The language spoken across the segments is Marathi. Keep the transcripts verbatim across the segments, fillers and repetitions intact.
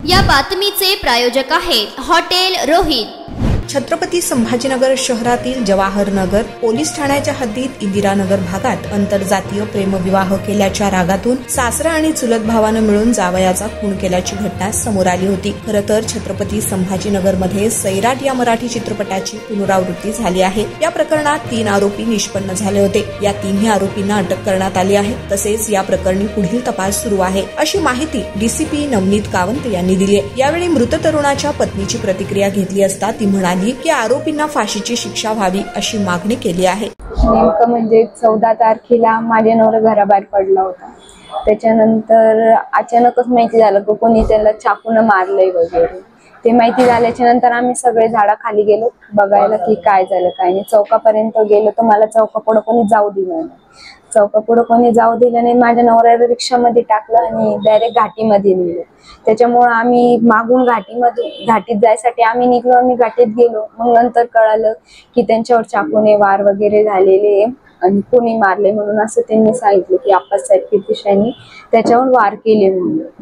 या बातमीचे प्रायोजक आहेत हॉटेल रोहित। छत्रपती संभाजीनगर शहरातील जवाहर नगर पोलीस ठाण्याच्या हद्दीत इंदिरानगर भागात आंतरजातीय प्रेमविवाह केल्याच्या रागातून सासरा आणि चुलत भावानं मिळून जावयाचा खून केल्याची घटना समोर आली होती। खरं तर छत्रपती संभाजीनगर मध्ये सैराट या मराठी चित्रपटाची पुनरावृत्ती झाली आहे। या प्रकरणात तीन आरोपी निष्पन्न झाले होते। या तिन्ही आरोपींना अटक करण्यात आली आहे। तसेच या प्रकरणी पुढील तपास सुरू आहे, अशी माहिती डीसीपी नवनीत कावंत यांनी दिली आहे। यावेळी मृत तरुणाच्या पत्नीची प्रतिक्रिया घेतली असता ती म्हणाली की आरोपींना फाशीची शिक्षा व्हावी अशी मागणी केली आहे। नेमकं म्हणजे चौदा तारखेला माझ्या नवरा घराबाहेर पडला होता। त्याच्यानंतर अचानकच माहिती झालं की कोणी त्याला चाकून मारलंय वगैरे। ते माहिती झाल्याच्या नंतर आम्ही सगळे झाडाखाली गेलो बघायला की काय झालं काय नाही। चौकापर्यंत गेलो तर मला चौकापुढे कोणी जाऊ दिलं नाही। चौकापुढे कोणी जाऊ दिलं नाही। माझ्या नवऱ्याला रिक्षामध्ये टाकलं आणि डायरेक्ट घाटीमध्ये नेलं। त्याच्यामुळे आम्ही मागून घाटीमध्ये घाटीत जायसाठी आम्ही निघलो आणि घाटीत गेलो। मग नंतर कळालं की त्यांच्यावर चाकूने वार वगैरे झालेले आणि कोणी मारले म्हणून असं त्यांनी सांगितलं की आप्पासाहेब कीर्तिशाईंनी त्याच्यावर वार केले म्हणून।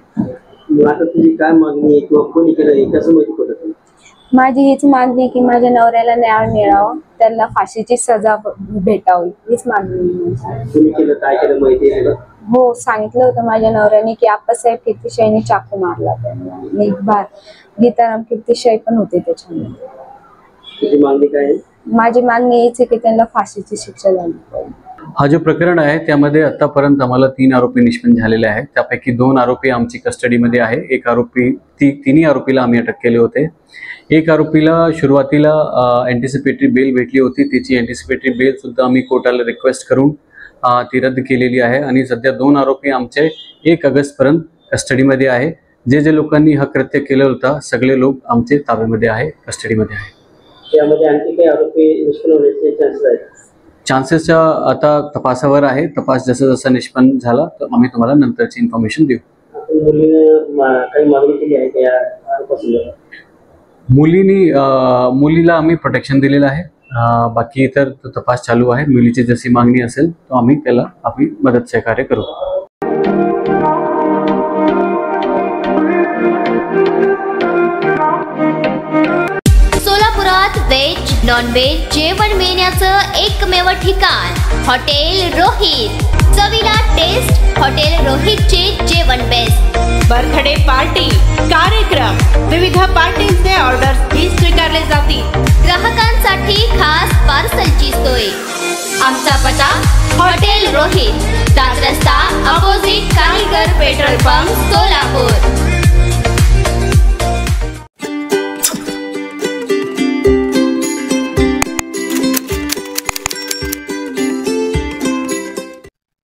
आता तुझी काय मागणी आहे किंवा कोणी केलं हे कसं माहिती पडतं? माझी हीच मागणी की माझ्या नवऱ्याला न्याय मिळावा, त्याला फाशीची सजा भेटावी हीच मागणी। तुम्ही केलं काय केलं माहिती आहे? हो सांगितलं होतं माझ्या नवऱ्याने की आप्पासाहेब कीर्तिशाईंनी चाकू मारला त्यांना आणि बार गीताराम कीर्तिशाई पण होते त्याच्यामध्ये। तुझी मागणी काय आहे? माझी मागणी हीच आहे की त्यांना फाशीची शिक्षा झाली पाहिजे। हा जो प्रकरण आहे त्यामध्ये आतापर्यंत आम्हाला तीन आरोपी निष्पन्न झालेले आहेत। त्यापैकी दोन आरोपी आमची कस्टडीमध्ये आहे। एक आरोपी ती तिन्ही आरोपीला आम्ही अटक केले होते। एक आरोपीला सुरुवातीला अँटिसिपेटरी बेल भेटली होती। त्याची अँटिसिपेटरी बेल सुद्धा आम्ही कोर्टाला रिक्वेस्ट करून ती रद्द केलेली आहे आणि सध्या दोन आरोपी आमचे एक ऑगस्ट पर्यंत कस्टडीमध्ये आहे। जे जे लोकांनी हा कृत्य केलं होता सगळे लोक आमचे ताब्यामध्ये आहे, कस्टडीमध्ये आहे। त्यामध्ये आणखी काही आरोपी निष्पन्न होण्याचे चान्सेस आहेत? चान्सेसच्या आता तपासावर आहे। तपास जसा जसा निष्पन्न झाला तर आम्ही तुम्हाला नंतरची इन्फॉर्मेशन देऊ। मुलीने काही मागणी केली आहे त्या आरोपासून? मुलीनी मुलीला आम्ही प्रोटेक्शन दिलेलं आहे। बाकी इतर तपास चालू आहे। मुलीची जशी मागणी असेल तो आम्ही त्याला आपली मदत सहकार्य करू। सोलापुरात व्हेज नॉन व्हेज जेवण मिळण्याचं एकमेव ठिकाण हॉटेल रोहित। चवीला टेस्ट हॉटेल रोहितचे जेवण बेस्ट। बर्थडे पार्टी कार्यक्रम विविध पार्टींचे ऑर्डर्स ही स्वीकारले जातील। ग्राहकांसाठी खास पार्सलची सोय। आमचा पत्ता हॉटेल रोहित, दात रस्ता अपोजिट कारीगर पेट्रोल पंप सोलापूर।